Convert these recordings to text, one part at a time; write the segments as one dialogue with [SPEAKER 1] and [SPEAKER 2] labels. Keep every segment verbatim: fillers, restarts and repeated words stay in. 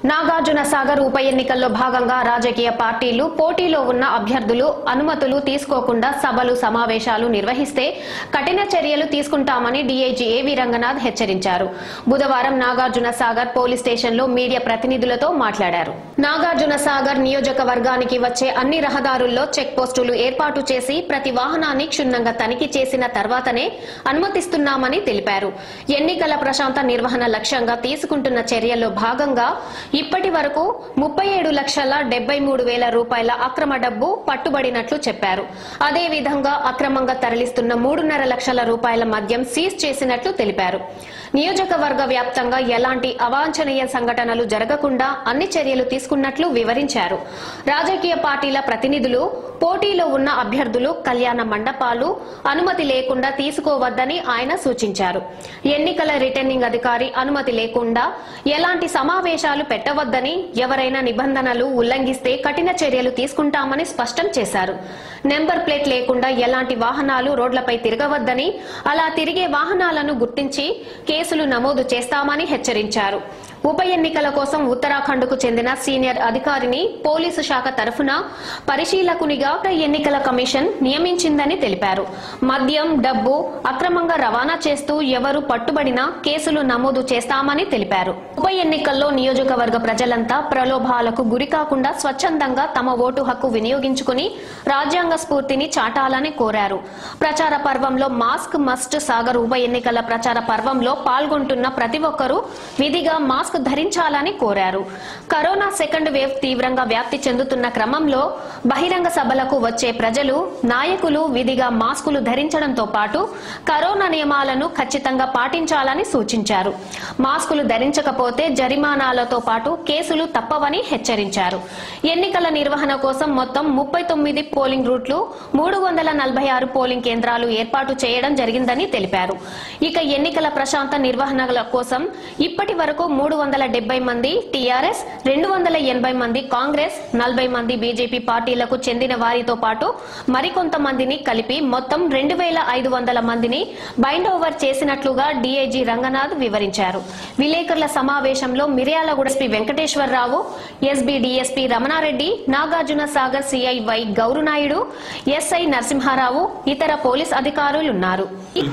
[SPEAKER 1] నాగార్జున సాగర్ ఉప ఎన్నికల్లో భాగంగా రాజకీయ పార్టీలు పోటీలో ఉన్న అభ్యర్థులు అనుమతులు తీసుకోకుండా సభలు సమావేశాలు నిర్వహిస్తే కఠిన చర్యలు తీసుకుంటామని డీఐజీ ఏవి రంగనాథ్ హెచ్చరించారు. బుధవారం నాగార్జున సాగర్ పోలీస్ స్టేషన్లో మీడియా ప్రతినిధులతో మాట్లాడారు. నాగార్జున సాగర్ నియోజకవర్గానికి వచ్చే అన్ని రహదారుల్లో చెక్ పోస్టులు ఏర్పాటు చేసి ప్రతి వాహనాన్ని క్షుణ్ణంగా తనిఖీ చేసిన తర్వాతనే అనుమతిస్తున్నామని తెలిపారు. ఎన్నికల ప్రశాంత నిర్వహణ లక్ష్యంగా తీసుకుంటున్న చర్యల్లో భాగంగా ఇప్పటి వరకు ముప్పై ఏడు లక్షల డెబ్బై మూడు వేల రూపాయల అక్రమ డబ్బు పట్టుబడినట్లు చెప్పారు. అదేవిధంగా అక్రమంగా తరలిస్తున్న మూడున్నర లక్షల రూపాయల మద్యం సీజ్ చేసినట్లు తెలిపారు. నియోజకవర్గ వ్యాప్తంగా ఎలాంటి అవాంఛనీయ సంఘటనలు జరగకుండా అన్ని చర్యలు తీసుకున్నట్లు వివరించారు. రాజకీయ పార్టీల ప్రతినిధులు పోటీలో ఉన్న అభ్యర్థులు కళ్యాణ మండపాలు అనుమతి లేకుండా తీసుకోవద్దని ఆయన సూచించారు. ఎన్నికల రిటర్నింగ్ అధికారి అనుమతి లేకుండా ఎలాంటి సమావేశాలు పెట్టవద్దని, ఎవరైనా నిబంధనలు ఉల్లంఘిస్తే కఠిన చర్యలు తీసుకుంటామని స్పష్టం చేశారు. నెంబర్ ప్లేట్ లేకుండా ఎలాంటి వాహనాలు రోడ్లపై తిరగవద్దని, అలా తిరిగే వాహనాలను గుర్తించి కేసులు నమోదు చేస్తామని హెచ్చరించారు. ఉప ఎన్నికల కోసం ఉత్తరాఖండ్కు చెందిన సీనియర్ అధికారిని పోలీసు శాఖ తరఫున పరిశీలకునిగా ఎన్నికల కమిషన్ నియమించిందని తెలిపారు. మద్యం డబ్బు అక్రమంగా రవాణా చేస్తూ ఎవరు పట్టుబడినా కేసులు నమోదు చేస్తామని తెలిపారు. ఉప ఎన్నికల్లో నియోజకవర్గ ప్రజలంతా ప్రలోభాలకు గురికాకుండా స్వచ్ఛందంగా తమ ఓటు హక్కు వినియోగించుకుని రాజ్యాంగ స్ఫూర్తిని చాటాలని కోరారు. ప్రచార పర్వంలో మాస్క్ మస్ట్. సాగర్ ఉప ఎన్నికల ప్రచార పర్వంలో పాల్గొంటున్న ప్రతి ఒక్కరూ విధిగా మాస్క్ ధరించాలని కోరారు. కరోనా సెకండ్ వేవ్ తీవ్రంగా వ్యాప్తి చెందుతున్న క్రమంలో బహిరంగ సభలకు వచ్చే ప్రజలు నాయకులు విధిగా మాస్కులు ధరించడంతో పాటు కరోనా నియమాలను ఖచ్చితంగా పాటించాలని సూచించారు. మాస్కులు ధరించకపోతే జరిమానాలతో పాటు కేసులు తప్పవని హెచ్చరించారు. ఎన్నికల నిర్వహణ కోసం మొత్తం ముప్పై తొమ్మిది పోలింగ్ రూట్లు మూడు వందల నలభై ఆరు పోలింగ్ కేంద్రాలు ఏర్పాటు చేయడం జరిగిందని తెలిపారు. ఇక ఎన్నికల ప్రశాంత నిర్వహణల కోసం ఇప్పటి వరకు మూడు వందల డెబ్బై మంది టీఆర్ఎస్, రెండు వందల ఎనభై మంది కాంగ్రెస్, నలభై మంది బీజేపీ పార్టీలకు చెందిన వారితో పాటు మరికొంతమందిని కలిపి మొత్తం రెండు వేల ఐదు వందల మందిని బైండ్ ఓవర్ చేసినట్లుగా డీఐజీ రంగనాథ్ వివరించారు. విలేకరుల సమావేశంలో Miryalaguda SP Venkateswara Rao, SB DSP Ramana Reddy, Nagarjuna Sagar CI Y Gouru Naidu, SI Narasimha Rao, ఇతర పోలీస్ అధికారులున్నారు.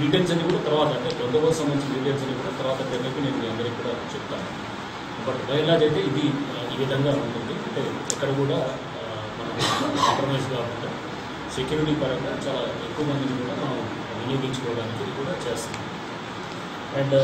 [SPEAKER 2] బట్ బయలాజ్ అయితే ఇది ఈ విధంగా ఉంటుంది. అంటే ఎక్కడ కూడా మనం కాంప్రమైజ్ కాకుండా సెక్యూరిటీ పరంగా చాలా ఎక్కువ మందిని కూడా మనం వినియోగించుకోవడానికి ఇది కూడా చేస్తున్నాం. అండ్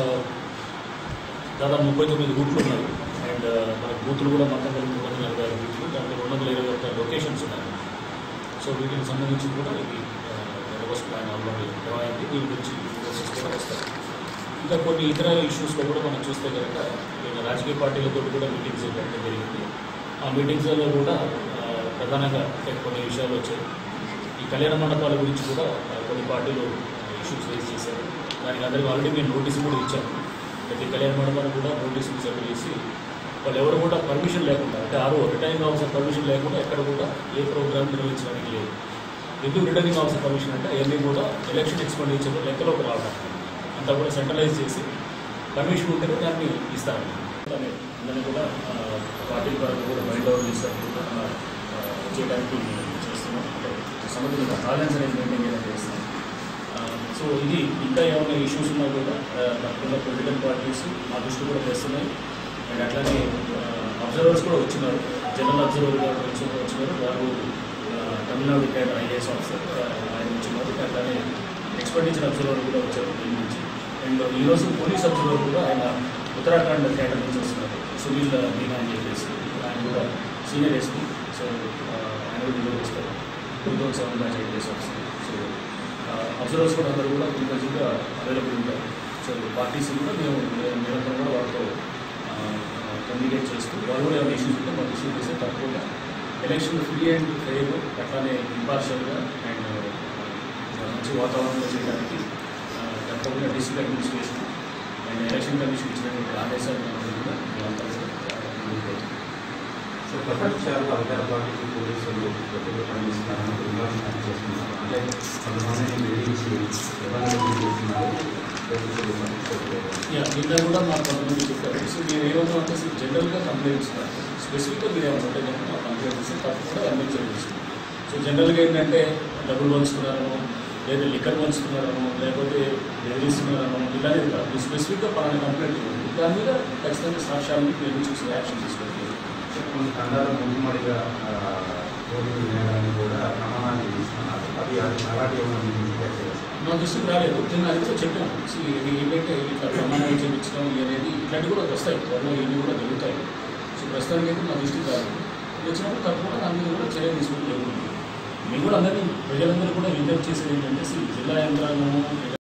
[SPEAKER 2] దాదాపు ముప్పై తొమ్మిది రూట్లు ఉన్నాయి. అండ్ మన బూతులు కూడా మొత్తం కలిపి మూడు వందల నలభై ఆరు బూతులు, దాంట్లో రెండు వందల ఇరవై ఒక్క లొకేషన్స్ ఉన్నాయి. సో వీటికి సంబంధించి కూడా ఇది బందోబస్తు ప్లాన్ ఆల్రెడీ అయింది. దీని గురించి ప్రోసెస్ కూడా వస్తాయి. ఇంకా కొన్ని ఇతర ఇష్యూస్లో కూడా మనం చూస్తే కనుక నేను రాజకీయ పార్టీలతో కూడా మీటింగ్స్ పెట్టడం జరిగింది. ఆ మీటింగ్స్లో కూడా ప్రధానంగా కొన్ని విషయాలు వచ్చాయి. ఈ కళ్యాణ మండపాల గురించి కూడా కొన్ని పార్టీలు ఇష్యూస్ రేజ్ చేశారు. దానికి అందరికీ ఆల్రెడీ మేము నోటీసు కూడా ఇచ్చాము. ప్రతి కళ్యాణ మండపాలు కూడా నోటీసులు సబ్మిట్ చేసి వాళ్ళు ఎవరు కూడా పర్మిషన్ లేకుండా, అంటే ఆరు రిటర్నింగ్ ఆఫీసర్ పర్మిషన్ లేకుండా ఎక్కడ కూడా ఏ ప్రోగ్రామ్ నిర్వహించడానికి లేదు. ఎందుకు రిటర్నింగ్ ఆఫీసర్ పర్మిషన్ అంటే అవన్నీ కూడా ఎలక్షన్ ఎక్స్పెండిచర్ లెక్కలోకి రావడానికి అంతా కూడా సెంట్రలైజ్ చేసి పర్మిషన్ ఉంటేనే దాన్ని ఇస్తాను. దాన్ని కూడా పార్టీ పరంగా కూడా మైండ్ అవుట్ చేస్తారు చేయడానికి చేస్తున్నాం. సంబంధించిన బ్యాలెన్స్ అనేది మెయింటైన్ చేయడం చేస్తున్నాం. సో ఇది ఇంకా ఏమైనా ఇష్యూస్ ఉన్నా కూడా తప్పకుండా పొలిటికల్ పార్టీస్ మా దృష్టి కూడా చేస్తున్నాయి. అండ్ అట్లానే అబ్జర్వర్స్ కూడా వచ్చినారు. జనరల్ అబ్జర్వర్ గారు వచ్చినారు. వారు తమిళనాడు రిటైర్డ్ ఐఏఎస్ ఆఫీసర్ ఆయన వచ్చినారు. అట్లానే ఎక్స్పెండిచర్ అబ్జర్వర్ కూడా వచ్చారు దీని నుంచి. అండ్ ఈరోజు పోలీస్ అబ్జర్వర్ కూడా ఆయన ఉత్తరాఖండ్ కేటర్ నుంచి వస్తున్నారు. సునీల్ మీనా అని చెప్పేసి ఆయన కూడా సీనియర్ ఎస్పీ. సో ఆయన కూడా నిర్వహిస్తారు. Two thousand seven batch IAS officer. So observers కూడా అందరూ కూడా ఫుల్గా అవైలబుల్ ఉంటారు. సో పార్టీస్ కూడా మేము నిరంతరం కూడా వాళ్ళతో కమ్యూనికేట్ చేస్తూ వాళ్ళు కూడా ఏమైనా ఇష్యూస్ ఉంటే మాకు ఇష్యూ చేస్తే తప్పకుండా ఎలక్షన్ ఫ్రీ అండ్ ఫెయిర్ అట్లానే ఇంపార్షియల్గా అండ్ మంచి వాతావరణంలో చేయడానికి తప్పకుండా district administration and election commission ఇచ్చినటువంటి ఆదేశాలు కూడా మేమంతా
[SPEAKER 3] సో ప్రపంచాలు అధికార పార్టీకి పోలీసులు పనిస్తున్నారని విమర్శలు చేస్తున్నారు. అంటే కొంతమందిని బెదిరించి ఇబ్బందులు చేస్తున్నారు.
[SPEAKER 2] యా నిన్న కూడా మాకు కొంతమంది చెప్పారు. సో మీరు ఏమన్నా అంటే జనరల్గా కంప్లైంట్ ఇస్తున్నారు, స్పెసిఫిక్గా మీరు ఏమన్నా ఉంటే కనుక మాకు కంప్లైంట్ ఇస్తే తప్పకుండా అడ్మిట్ చేయాల్సింది. సో జనరల్గా ఏంటంటే డబ్బులు పంచుతున్నారనో, లేదా లిక్కర్ పంచుతున్నారనో, లేకపోతే బెదిరిస్తున్నారనో ఇలాంటిది కాదు. మీరు స్పెసిఫిక్గా పలానా కంప్లైంట్ ఇవ్వండి, దాని మీద ఖచ్చితంగా సాక్ష్యాలను మీరు చూసి యాక్షన్ తీసుకోవాలి.
[SPEAKER 3] కొన్ని ఖండాలు ముందుమడిగా పోటీలు వేయడానికి కూడా ప్రమాణాలు చేస్తున్నారు. అది అలాంటి ఏమైనా
[SPEAKER 2] మా దృష్టికి రాలేదు. నేను అది కూడా చెప్పాను. సో ఇది ఏంటంటే ఇట్లా ప్రమాణాలు చేయించడం అనేది ఇట్లాంటివి కూడా వస్తాయి, త్వరలో ఇవి కూడా జరుగుతాయి. సో ప్రస్తుతానికి అయితే మా దృష్టికి రాలేదు. వచ్చినప్పుడు తప్పకుండా దాని మీద కూడా చర్య తీసుకుంటూ జరుగుతుంది. మేము కూడా అందరినీ ప్రజలందరూ కూడా విజ్ఞప్తి చేసేది ఏంటంటే జిల్లా యంత్రాంగము